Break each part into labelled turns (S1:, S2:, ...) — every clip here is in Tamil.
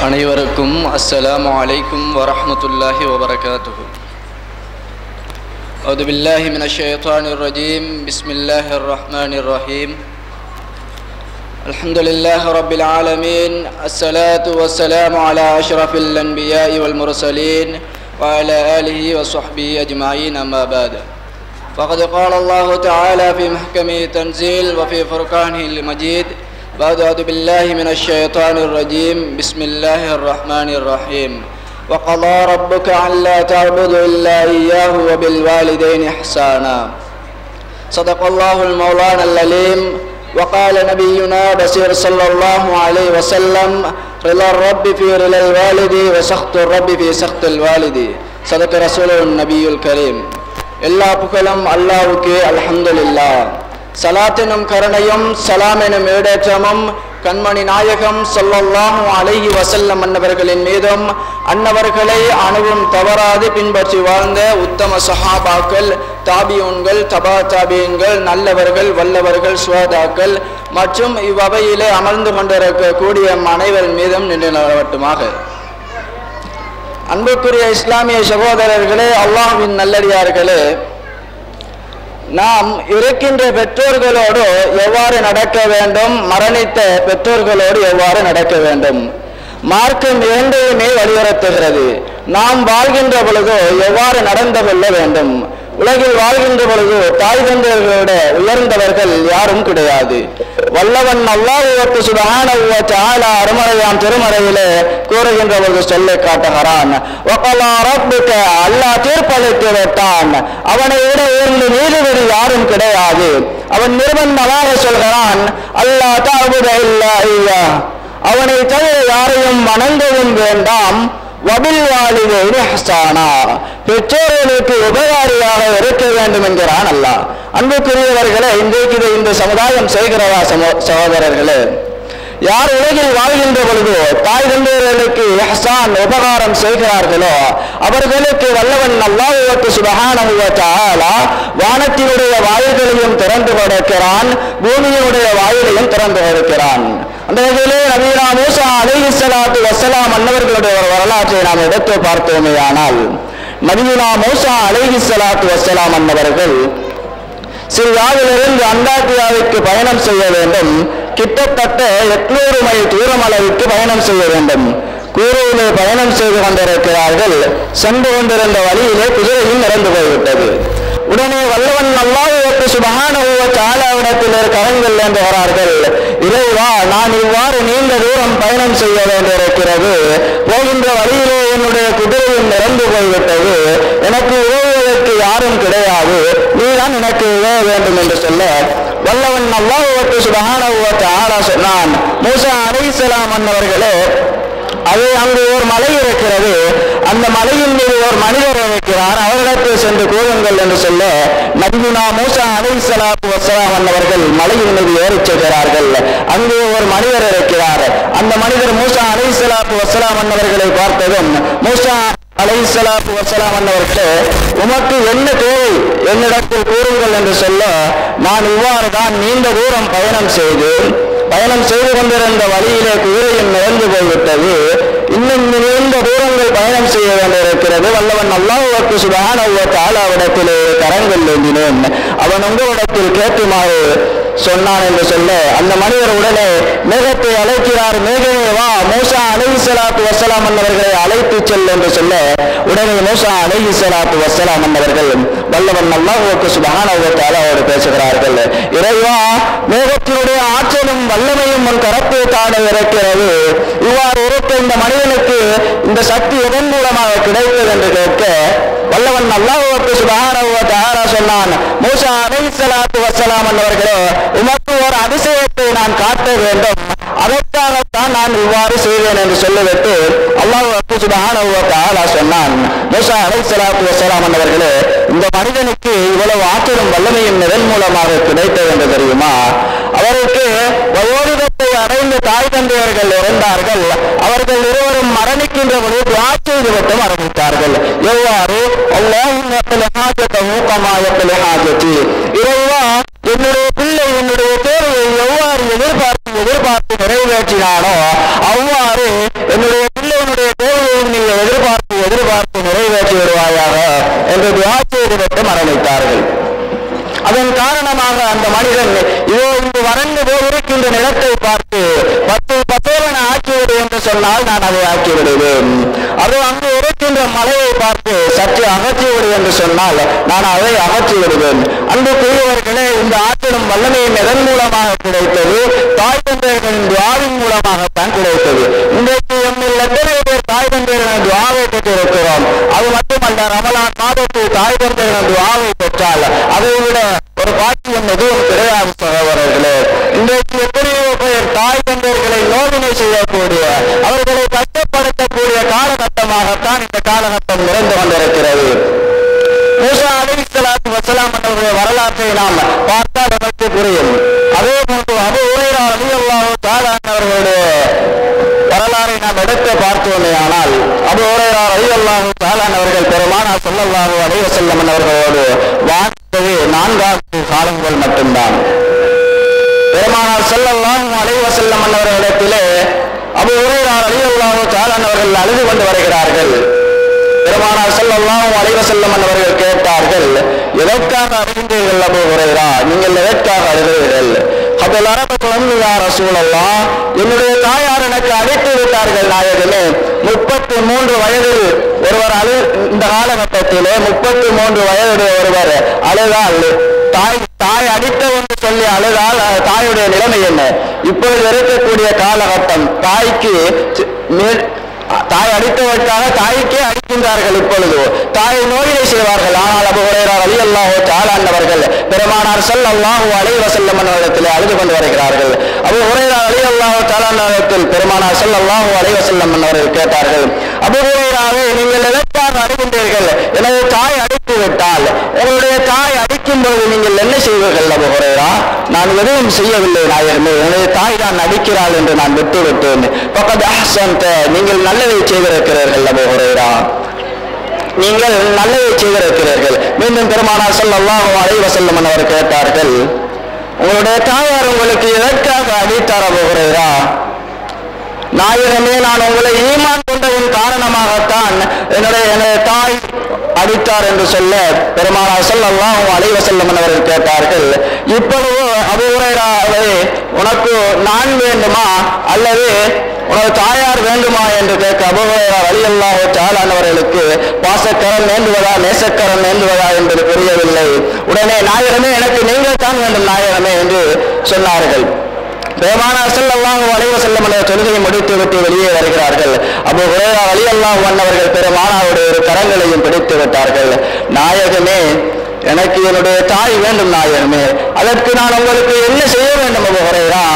S1: அனைவருக்கும் அஸ்ஸலாமு அலைக்கும் வரஹ்மத்துல்லாஹி வபரகாத்துஹு. அவுது பில்லாஹி மினஷ் ஷைத்தானிர் ரஜீம். பிஸ்மில்லாஹிர் ரஹ்மானிர் ரஹீம். அல்ஹம்துலில்லாஹி ரப்பில் ஆலமீன். அஸ்ஸலாத்து வஸ்ஸலாமு அலா அஷ்ரஃபில் அன்பியாஇ வல் முர்ஸலீன் வ அலா ஆலிஹி வ ஸஹ்பிஹி அஜ்மஈன். அம்மா பஅத். فقد قال الله تعالى في محكمه تنزيل وفي فرقانه المجيد بعد أعوذ بالله من الشيطان الرجيم. بسم الله الرحمن الرحيم. وقضى ربك ألا تعبدوا إلا إياه وبالوالدين إحسانا. صدق الله المولانا العليم. وقال نبينا بصير صلى الله عليه وسلم رضا الرب في رضا الوالد وسخط الرب في سخط الوالد. صدق رسوله النبي الكريم. எல்லா புகழும் அல்லாஹ்வுக்கே. அல்ஹம்துலில்லாஹ். சலாத்தினும் கருணையும் சலாமெனும் ஏடேற்றமும் கண்மணி நாயகம் ஸல்லல்லாஹு அலைஹி வஸல்லம் அன்னவர்களின் மீதும் அன்னவர்களை அணுவும் தவறாது பின்பற்றி வாழ்ந்த உத்தம சஹாபாக்கள், தாபியூன்கள், தபா தாபியன்கள், நல்லவர்கள், வல்லவர்கள், சுஹதாக்கள் மற்றும் இவ்வவையிலே அமர்ந்து கொண்டிருக்கக்கூடிய அனைவர் மீதும் நின்று நிலவட்டுமாக. அன்புக்குரிய இஸ்லாமிய சகோதரர்களே, அல்லாஹ்வின் நல்லடியார்களே, நாம் இருக்கின்ற பெற்றோர்களோடு எவ்வாறு நடக்க வேண்டும், மரணித்த பெற்றோர்களோடு எவ்வாறு நடக்க வேண்டும், மார்க்கம் இரண்டையுமே வலியுறுத்துகிறது. நாம் வாழ்கின்ற பொழுதோ எவ்வாறு நடந்து கொள்ள வேண்டும். உலகில் வாழ்கின்ற பொழுது தாய் தந்தையர்களோட உயர்ந்தவர்கள் யாரும் கிடையாது. வல்லவன் அல்லாஹ் சுப்ஹானஹு வ தஆலா அருமறையாம் திருமறையிலே கூறுகின்ற பொழுது சொல்லை காட்டுகிறான். வகலா ரப்புக, அல்லாஹ் தீர்ப்பளித்து விட்டான், அவனை விட உயர்ந்த நீதிபதி யாரும் கிடையாது. அவன் நிர்பந்தமாக சொல்கிறான், அல்லாஹ் தஅபுத இல்லா இய்யாஹ், அவனை தவிர யாரையும் வணங்கவும் வேண்டாம். வபில் வாலிதைனி இஹ்சானா, பெற்றோர்களுக்கு உபகாரியாக இருக்க வேண்டும் என்கிறான் அல்லாஹ். அன்புக்குரியவர்களே, இன்றைக்கு இந்த சமுதாயம் செய்கிறதா சகோதரர்களே? யார் உலகில் வாழ்கின்ற பொழுதோ தாய் தந்தையர்களுக்கு இஹ்சான் உபகாரம் செய்கிறார்களோ அவர்களுக்கு வல்லவன் அல்லாஹ் சுப்ஹானஹு வ தஆலா வானத்தினுடைய வாயில்களையும் திறந்து கொடுக்கிறான், பூமியினுடைய வாயிலையும் திறந்து கொடுக்கிறான். அந்த வகையிலே நபினா மூசா அலைஹிஸ்ஸலாத்து வஸ்ஸலாம் அன்னவர்களுடைய ஒரு வரலாற்றை நாம் எடுத்து பார்த்தோமேயானால், நபினா மூசா அலைஹிஸ்ஸலாத்து வஸ்ஸலாம் அன்னவர்கள் சிரியாவிலிருந்து அந்தாக்கியாவுக்கு பயணம் செய்ய வேண்டும். கிட்டத்தட்ட 800 மைல் தூரம் அளவுக்கு பயணம் செய்ய வேண்டும். கூரையிலே பயணம் செய்து கொண்டிருக்கிறார்கள். சென்று கொண்டிருந்த வழியிலே குதிரையும் இறந்து போய்விட்டது. உடனே வல்லவன் அல்லாஹ் சுப்ஹானஹு வ தஆலாவிடத்தில் கரங்கள் ஏந்துகிறார்கள். இறைவா, நான் இவ்வாறு நீண்ட தூரம் பயணம் செய்ய வேண்டியிருக்கிறது. போகின்ற வழியிலே என்னுடைய குதிரையும் இறந்து போய்விட்டது. எனக்கு உதவுவதற்கு யாரும் கிடையாது. நீதான் எனக்கு உதவ வேண்டும் என்று சொல்ல வல்லவன் அல்லாஹ் சுப்ஹானஹு வ தஆலா சொன்னான், மூசா அலைஹிஸ்ஸலாம் அன்னவர்களே, அது அங்கு ஒரு மலை இருக்கிறது. அந்த மலையின் மீது ஒரு மனிதர் இருக்கிறார், அவரிடத்தில் சென்று கூறுங்கள் என்று சொல்ல நபினா மூசா அலைஹிஸ்ஸலாத்து வஸ்ஸலாம் அன்னவர்கள் மலையின் மீது ஏறிச் செல்கிறார்கள். அங்கே ஒரு மனிதர் இருக்கிறார். அந்த மனிதர் மூசா அலைஹிஸ்ஸலாத்து வஸ்ஸலாம் அன்னவர்களை பார்த்ததும், மூசா அலைஹிஸ்ஸலாத்து வஸ்ஸலாம் அன்னவர்களே, உமக்கு என்ன தேவை, என்னிடத்தில் கூறுங்கள் என்று சொல்ல, நான் இவ்வாறு தான் நீண்ட தூரம் பயணம் செய்து கொண்டிருந்த வழியிலே குதிரையும் இறந்து போய்விட்டது. இன்னும் நீண்ட தூரங்கள் பயணம் செய்ய வேண்டியிருக்கிறது. வல்லவன் அல்லாஹ் சுப்ஹானஹு வ தஆலாவிடத்திலே கரங்கள் ஏந்தினேன். அவன் உங்களிடத்தில் கேட்டுமாறு சொன்னான் என்று சொல்ல அந்த மனிதர் உடனே மேகத்தை அழைக்கிறார். மேகமே வா, மூசா அலைஹிஸ்ஸலாத்து வஸ்ஸலாம் அன்னவர்களை அழைத்து செல் என்று சொல்ல உடனே மூசா அலைஹிஸ்ஸலாத்து வஸ்ஸலாம் அன்னவர்கள் வல்லவன் அல்லாஹ் சுப்ஹானஹு வ தஆலாவோடு பேசுகிறார்கள். இறைவா, மேகத்தினுடைய ஆற்றலும் வல்லமையும் உன் கரத்தில் காண இருக்கிறது. இவ்வாறு இருக்க இந்த மனிதனுக்கு இந்த சக்தி எதன் மூலமாக கிடைத்தது என்று கேட்க வல்லவன் அல்லாஹ் சுப்ஹானஹு வ தஆலா சொன்னான், மூசா அலைஹிஸ்ஸலாத்து வஸ்ஸலாம் அன்னவர்களே, உமக்கு ஒரு அதிசயத்தை நான் காட்ட வேண்டும், அதற்காகத்தான் நான் இவ்வாறு செய்வேன் என்று சொல்லிவிட்டு அல்லாஹ் சுப்ஹானஹு வ தஆலா சொன்னான், மூசா அலைஹிஸ்ஸலாத்து வஸ்ஸலாம் அன்னவர்களே, இந்த மனிதனுக்கு இவ்வளவு ஆற்றலும் வல்லமையும் எதன் மூலமாக கிடைத்தது என்று தெரியுமா? அவருக்கு வயோதிகத்தை அடைந்த தாய் தந்தையர்கள் இருந்தார்கள். அவர்கள் இருவரும் மரணிக்கின்ற பொழுது துஆ செய்து விட்டு மரணித்தார்கள். எவ்வாறு? இறைவா, என்னுடைய பிள்ளை என்னுடைய தேவையை எவ்வாறு எதிர்பார்த்து நிறைவேற்றினானோ அவ்வாறு என்னுடைய சொன்னால் நான் அதை ஆக்கி விடுவேன். அது அங்கு இருக்கின்ற மலையை பார்த்து சற்று அகற்றி விடு என்று சொன்னால் நான் அதை அகற்றி விடுவேன். அன்புக்குரியவர்களே, இந்த ஆற்றிடும் வல்லமையும் எதன் மூலமாக கிடைத்தது? தாய் தந்தையர்களின் துஆவின் மூலமாகத்தான் கிடைத்தது. இன்றைக்கு எம்மில் எத்தனை பேர் தாய் தந்தையர்களின் துஆவை பெற்றிருக்கிறோம்? அது மட்டுமல்ல, ரமலான் மாதத்தில் தாய் தந்தையர்களின் துஆவை பெற்றால் அதை விட ஒரு பாக்கியம் எதுவும் கிடையாது சகோதரர்களே. இன்றைக்கு எத்தனையோ பேர் தாய் தந்தையர்களை நோவினை செய்யக்கூடிய, அவர்களை கஷ்டப்படுத்தக்கூடிய காலகட்டமாகத்தான் இந்த காலகட்டம் நிறைந்து கொண்டிருக்கிறது. மூசா அலைஹிஸ்ஸலாத்து வஸலாம் அவர்களுடைய வரலாற்றை நாம் பார்த்தால் நமக்கு புரியும். அதே போன்று அபூ ஹுரைரா ரலியல்லாஹு தஆலா அவர்களுடைய வரலாறை நாம் எடுத்து பார்த்தோமே ஆனால், அபூ ஹுரைரா ரலியல்லாஹு தஆலா அவர்கள் பெருமானார் ஸல்லல்லாஹு அலைஹி வஸல்லம் அவர்களோடு வாழ்ந்தது 4 காலங்கள் மட்டும்தான். பெருமானார் ஸல்லல்லாஹு அலைஹி வஸல்லம் அவர்களிடத்திலே அபூ ஹுரைரா ரலியல்லாஹு தஆலா அவர்கள் அழுது கொண்டு வருகிறார்கள். பெருமானார் ஸல்லல்லாஹு அலைஹி வஸல்லம் அவர்கள் கேட்டார்கள், எதற்காக அழுகிறீர்கள் அபூ ஹுரைரா? நீங்கள் எதற்காக அழுகிறீர்கள்? கபல் அரபத்தும் யா ரசூலல்லாஹ், என்னுடைய தாயார் எனக்கு அழைத்து விட்டார்கள் நாயகமே. 33 வயதில் ஒருவர் இந்த காலகட்டத்திலே 33 வயதுடைய ஒருவர் அழுதால், தாய் அடித்தவன் சொல்லி அழுதால் தாயுடைய நிலைமை என்ன? இப்பொழுது இருக்கக்கூடிய காலகட்டம் தாய்க்கு தாய் அடித்தவற்காக தாய்க்கே அடிக்கின்றார்கள். இப்பொழுது தாயை நோயினை செய்வார்கள். ஆனால் அபூ ஹுரைரா ரலியல்லாஹு தஆலா அவர்கள் பெருமானார் ஸல்லல்லாஹு அலைஹி வஸல்லம் அவர்களிடத்தில் அழுது கொண்டு வருகிறார்கள். அபூ ஹுரைரா ரலியல்லாஹு தஆலா அவர்கள் பெருமானார் ஸல்லல்லாஹு அலைஹி வஸல்லம் அவர்கள் கேட்டார்கள், அபூ ஹுரைராவே, நீங்கள் எதற்காக அழுகின்றீர்கள்? எனது தாய் அடித்து விட்டால் உங்களுடைய தாய் அடிக்கும் பொழுது நீங்கள் என்ன செய்வீர்கள் அபூ ஹுரைரா? நான் எதுவும் செய்யவில்லை நாயகமே, எனது தாய் தான் அடிக்கிறாள் என்று நான் விட்டுவிட்டேன். ஃபகத் அஹ்ஸன்த, நீங்கள் நல்லதை செய்திருக்கிறீர்கள் அபூ ஹுரைரா, நீங்கள் நல்லதை செய்திருக்கிறீர்கள். மீண்டும் பெருமானார் ஸல்லல்லாஹு அலைஹி வஸல்லம் அவர் கேட்டார்கள், உங்களுடைய தாயார் உங்களுக்கு எதற்காக அடித்தார் அபூ ஹுரைரா? நாயகமே, நான் உங்களை ஈமான் கொண்டதின் காரணமாகத்தான் எனது தாய் அடித்தார் என்று சொல்ல பெருமானார் ஸல்லல்லாஹு அலைஹி வஸல்லம் அவர்கள் கேட்டார்கள், இப்பொழுது அபூ ஹுரைராவே, உனக்கு நான் வேண்டுமா அல்லது உனது தாயார் வேண்டுமா என்று கேட்க அபூ ஹுரைரா ரலியல்லாஹு தஆலா அவர்களுக்கு பாசக்கரம் வேண்டுவதா நேசக்கரம் வேண்டுவதா என்பது புரியவில்லை. உடனே, நாயகமே, எனக்கு நீங்கள் தான் வேண்டும் நாயகமே என்று சொன்னார்கள். பெருமானார் ஸல்லல்லாஹு அலைஹி வஸல்லம் தொழுகையை முடித்துவிட்டு வெளியே வருகிறார்கள். அபூ ஹுரைரா ரலியல்லாஹு அன்ஹு அவர்கள் பெருமானாருடைய ஒரு கரங்களையும் பிடித்து விட்டார்கள். நாயகமே, எனக்கு என்னுடைய தாய் வேண்டும் நாயகமே, அதற்கு நான் உங்களுக்கு என்ன செய்ய வேண்டும் அபூ ஹுரைரா?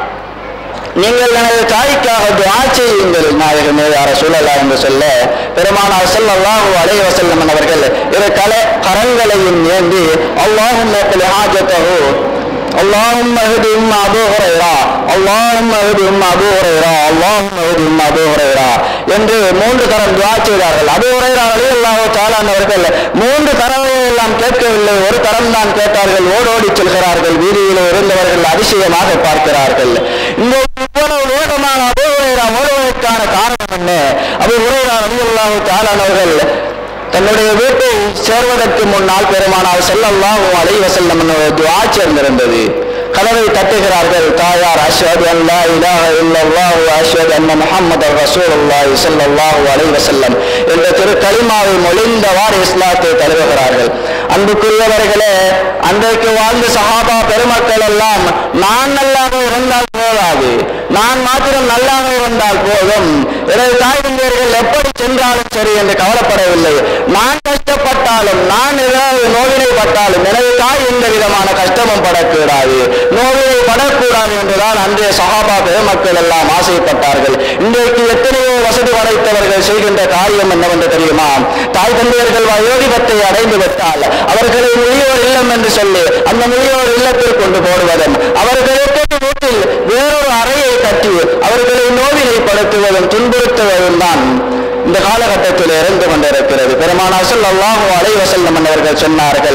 S1: நீங்கள் எனது தாய்க்காக துஆ செய்யுங்கள் நாயகமே யா ரசூலல்லாஹ் என்று சொல்ல பெருமானார் ஸல்லல்லாஹு அலைஹி வஸல்லம் அவர்கள் இரு கரங்களையும் ஏந்தி அல்லாஹும்ம க்லி ஹாஜதஹு اللهم اهد ابو هريره اللهم اهد ابو هريره اللهم اهد ابو هريره என்று 3 தரம் துஆ செய்தார்கள். அபூ ஹுரைரா ரலியல்லாஹு தஆலா அவர்கள் 3 தரங்களை எல்லாம் கேட்கவில்லை, ஒரு தரம் தான் கேட்டார்கள். ஓடோடி செல்கிறார்கள். வீதியிலே இருந்தவர்கள் அதிசயமாக பார்க்கிறார்கள். இந்த இவ்வளவு வேகமாக அபூ ஹுரைரா ஓடுவதற்கான காரணம் என்ன? அபூ ஹுரைரா ரலியல்லாஹு தஆலா அவர்கள் தன்னுடைய வீட்டை சேர்வதற்கு முன்னால் பெருமானார் ஸல்லல்லாஹு அலைஹி வஸல்லம் துஆ சேர்ந்திருந்தது. கதவை தட்டுகிறார்கள். தாயார் அஷ்ஹது அன் லா இலாஹ இல்லல்லாஹு வ அஷ்ஹது அன்ன முஹம்மதர் ரசூலுல்லாஹி ஸல்லல்லாஹு அலைஹி வஸல்லம் என்ற திரு கலிமாவை மொழிந்தவாறு இஸ்லாத்தை தழுவுகிறார்கள். அன்புக்குரியவர்களே, அன்றைக்கு வாழ்ந்த சஹாபா பெருமக்கள் எல்லாம் நான் நல்லாக இருந்தால் போதாது, நான் மாத்திரம் நல்லாக இருந்தால் போதும், எனது தாய் தந்தையர்கள் எப்படி சென்றாலும் சரி என்று கவலைப்படவில்லை. நான் கஷ்டப்பட்டாலும், நான் ஏதாவது நோவினைப்பட்டாலும் எனது தாய் எந்த விதமான கஷ்டமும் படக்கூடாது, நோவினை படக்கூடாது என்றுதான் அன்றைய சஹாபா பெருமக்கள் எல்லாம் ஆசைப்பட்டார்கள். இன்றைக்கு எத்தனையோ வசதி படைத்தவர்கள் செய்கின்ற காரியம் என்னவென்று தெரியுமா? தாய் தந்தையர்கள் வயோதிபத்தை அடைந்து விட்டால் அவர்களை முதியோர் இல்லம் என்று சொல்லி அந்த முதியோர் இல்லத்தில் கொண்டு போடுவதும், அவர்களுக்கு வீட்டில் வேறொரு அறையை கட்டி அவர்களை நோவினைப்படுத்துவதும் துன்புறுத்துவதும் தான் இந்த காலகட்டத்தில் இருந்து கொண்டிருக்கிறது. பெருமானார் ஸல்லல்லாஹு அலைஹி வஸல்லம் அவர்கள் சொன்னார்கள்,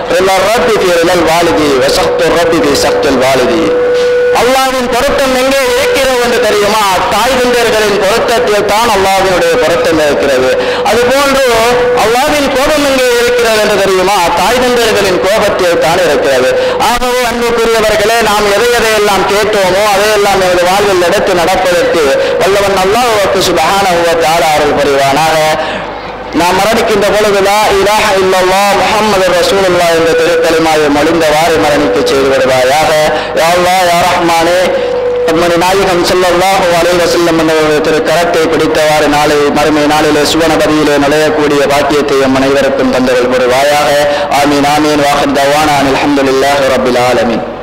S1: அல்லாஹ்வின் பொருத்தம் எங்கே இருக்கிறது என்று தெரியுமா? தாய் தந்தையர்களின் பொருத்தத்தில் தான் அல்லாஹ்வினுடைய பொருத்தம் இருக்கிறது. அதுபோன்று அல்லாஹ்வின் கோபம் எங்கே இருக்கிறது என்று தெரியுமா? தாய் தந்தையர்களின் கோபத்தில் தான் இருக்கிறது. ஆகவே அன்பு அன்புக்குரியவர்களே, நாம் எதையெல்லாம் கேட்டோமோ அதையெல்லாம் எனது வாழ்வில் எடுத்து நடப்பதற்கு வல்லவன் அல்லாஹ் சுப்ஹானஹு வ தஆலா அருள் புரிவானாக. நாம் மரணிக்கின்ற பொழுது லா இலாஹ இல்லல்லாஹ் முஹம்மது ரசூலுல்லாஹ் என்ற திருக்கலிமாவை மொழிந்தவாறு மரணிக்க செய்து விடுவாயாக. யா அல்லாஹ் யா ரஹ்மானே, நாயகம் ஸல்லல்லாஹு அலைஹி வஸல்லம் என்ற திரு கரத்தை பிடித்தவாறு நாளை மறுமை நாளிலே சுவனபதியிலே நுழையக்கூடிய பாக்கியத்தை எம் அனைவருக்கும் தந்தருள் புரிவாயாக. ஆமீன் ஆமீன். வாஹிர் தவானா அல்ஹம்துலில்லாஹி ரப்பில் ஆலமீன்.